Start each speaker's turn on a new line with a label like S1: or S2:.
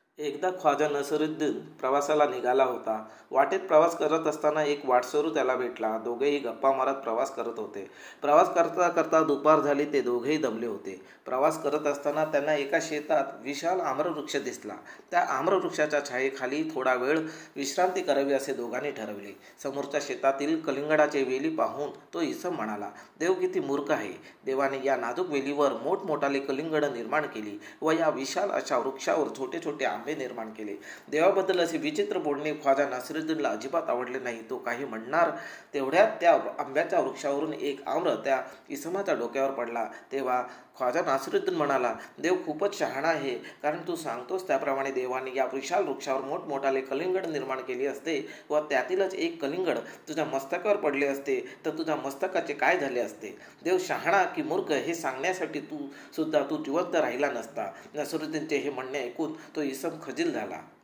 S1: एकदा ख्वाजा नसिरुद्दीन प्रवासाला निघाला होता. वाटेत प्रवास करत असताना एक वाटसरू त्याला भेटला. दोघेही गप्पा मारत प्रवास करत होते. प्रवास करता करता दुपार झाली. ते दोघेही दमले होते. प्रवास करत असताना त्यांना एका शेतात विशाल आम्रवृक्ष दिसला. त्या आम्रवृक्षाच्या छायेखाली थोडा वेळ विश्रांती करावी असे दोघांनी ठरवले. समोरच्या शेतातील कलिंगडाचे वेली पाहून तो इसम म्हणाला, देव किती मूर्ख आहे. देवाने या नाजूक वेलीवर मोठमोठाले कलिंगड निर्माण केली व या विशाल अशा वृक्षावर छोटे छोटे आंबे निर्माण केले. देवाबद्दल असे विचित्र बोलणे ख्वाजा नासिरुद्दीनला अजिबात आवडले नाही. तो काही म्हणणार तेवढ्यात त्या आंब्याच्या वृक्षावरून एक आम्र त्या इसमाच्या डोक्यावर पडला. तेव्हा ख्वाजा नासिरुद्दीन म्हणाला, देव खूपच शहाणा आहे, कारण तू सांगतोस त्याप्रमाणे देवाने या विशाल वृक्षावर मोठमोठाले कलिंगड निर्माण केले असते व त्यातीलच एक कलिंगड तुझ्या मस्तकावर पडले असते तर तुझ्या मस्तकाचे काय झाले असते. देव शहाणा की मूर्ख हे सांगण्यासाठी तू जिवंत राहिला नसता. नासिरुद्दीनचे हे म्हणणे ऐकून तो इसम खजील झाला.